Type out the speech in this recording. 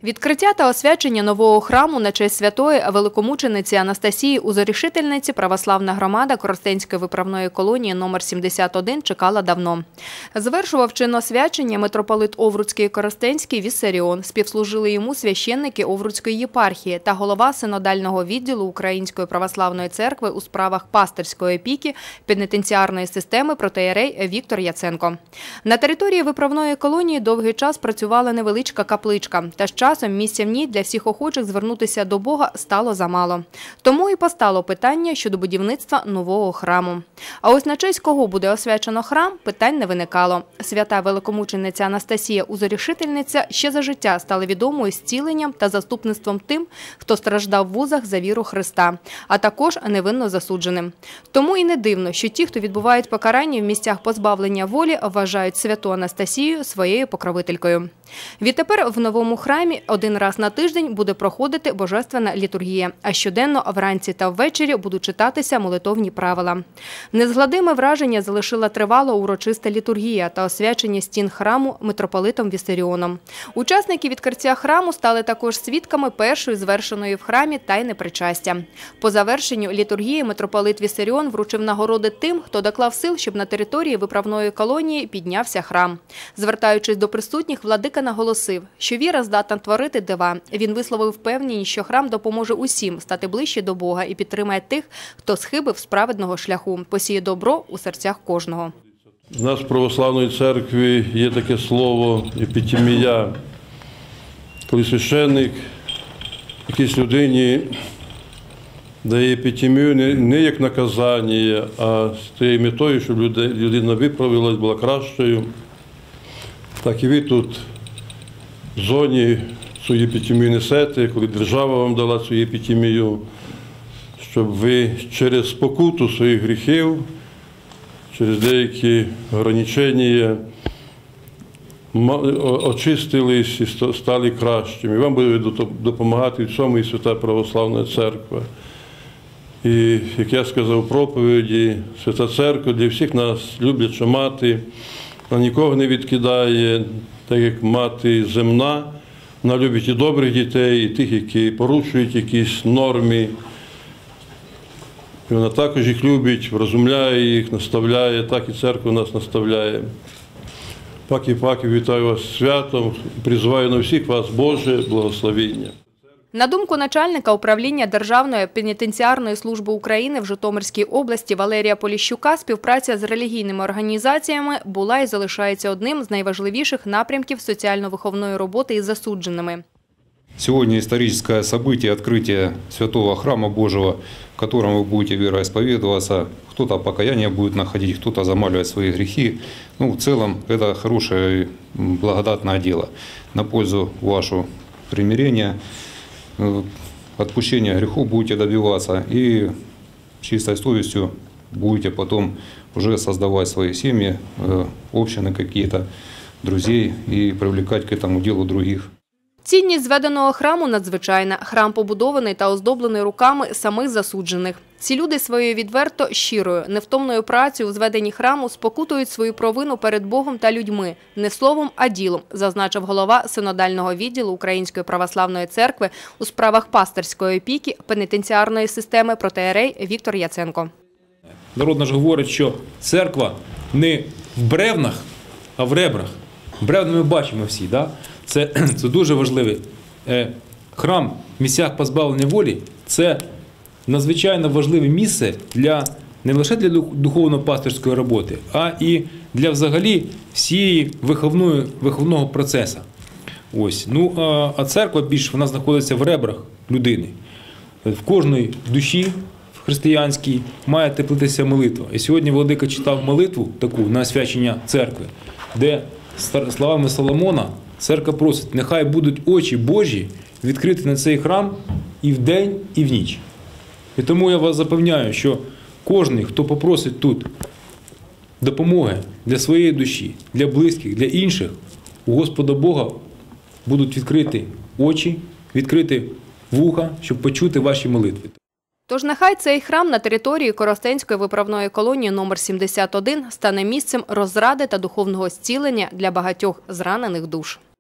Відкриття та освячення нового храму на честь святої великомучениці Анастасії Узорішительниці православна громада Коростенської виправної колонії номер 71 чекала давно. Завершував чин освячення митрополит Овруцький і Коростенський Віссаріон. Співслужили йому священники Овруцької єпархії та голова синодального відділу Української православної церкви у справах пастирської опіки пенітенціарної системи протоієрей Віктор Яценко. На території виправної колонії довгий час працювала невеличка капличка, та з часом місця в ній для всіх охочих звернутися до Бога стало замало. Тому і постало питання щодо будівництва нового храму. А ось на честь кого буде освячено храм, питань не виникало. Свята великомучениця Анастасія Узорішительниця ще за життя стала відомою зціленням та заступництвом тим, хто страждав в вузах за віру Христа, а також невинно засудженим. Тому і не дивно, що ті, хто відбувають покарання в місцях позбавлення волі, вважають святу Анастасію своєю покровителькою. Відтепер в новому храмі один раз на тиждень буде проходити божественна літургія, а щоденно вранці та ввечері будуть читатися молитовні правила. Незгладиме враження залишила тривала урочиста літургія та освячення стін храму митрополитом Віссаріоном. Учасники відкриття храму стали також свідками першої звершеної в храмі тайни причастя. По завершенню літургії митрополит Віссаріон вручив нагороди тим, хто доклав сил, щоб на території виправної колонії піднявся храм. Звертаючись до присутніх, владика наголосив, що віра здатна творити дива. Він висловив впевненість, що храм допоможе усім стати ближче до Бога і підтримає тих, хто схибив з праведного шляху, посіє добро у серцях кожного. У нас в православної церкві є таке слово епітемія, коли священник якійсь людині дає епітемію не як наказання, а з тією метою, щоб людина виправилась, була кращою. Так і ви тут в зоні цю епітемію несете, коли держава вам дала цю епітемію, щоб ви через спокуту своїх гріхів, через деякі ограничення очистились і стали кращими. І вам буде допомагати в цьому і Свята Православна Церква. І, як я сказав у проповіді, Свята Церква для всіх нас любляча мати, вона нікого не відкидає, так як мати земна. Вона любить і добрих дітей, і тих, які порушують якісь норми. І вона також їх любить, врозумляє їх, наставляє, так і церква нас наставляє. Паки-паки, вітаю вас з святом і призиваю на всіх вас Боже благословіння. На думку начальника управління Державної пенітенціарної служби України в Житомирській області Валерія Поліщука, співпраця з релігійними організаціями була і залишається одним з найважливіших напрямків соціально-виховної роботи із засудженими. Сегодня историческое событие открытия святого храма Божьего, в котором вы будете вероисповедоваться. Кто-то покаяние будет находить, кто-то замаливать свои грехи. В целом это хорошее благодатное дело на пользу вашего примирения. Отпущения грехов будете добиваться и чистой совестью будете потом уже создавать свои семьи, общины какие-то, друзей и привлекать к этому делу других. Цінність зведеного храму надзвичайна. Храм побудований та оздоблений руками самих засуджених. Ці люди своєю відверто щирою, невтомною працею у зведенні храму спокутують свою провину перед Богом та людьми. Не словом, а ділом, зазначив голова синодального відділу Української православної церкви у справах пастирської опіки пенітенціарної системи протоієрей Віктор Яценко. Народна ж говорить, що церква не в бревнах, а в ребрах. Бревна ми бачимо всі, да? Це дуже важливо. Храм в місцях позбавлення волі – це надзвичайно важливе місце не лише для духовно-пастирської роботи, а і для взагалі всієї виховного процесу. Ось. А церква більш вона знаходиться в ребрах людини. В кожної душі християнській має теплитися молитва. І сьогодні владика читав молитву таку на освячення церкви, де словами Соломона церква просить, нехай будуть очі Божі відкриті на цей храм і вдень, і в ніч. І тому я вас запевняю, що кожен, хто попросить тут допомоги для своєї душі, для близьких, для інших, у Господа Бога будуть відкриті очі, відкриті вуха, щоб почути ваші молитви. Тож нехай цей храм на території Коростенської виправної колонії номер 71 стане місцем розради та духовного зцілення для багатьох зранених душ.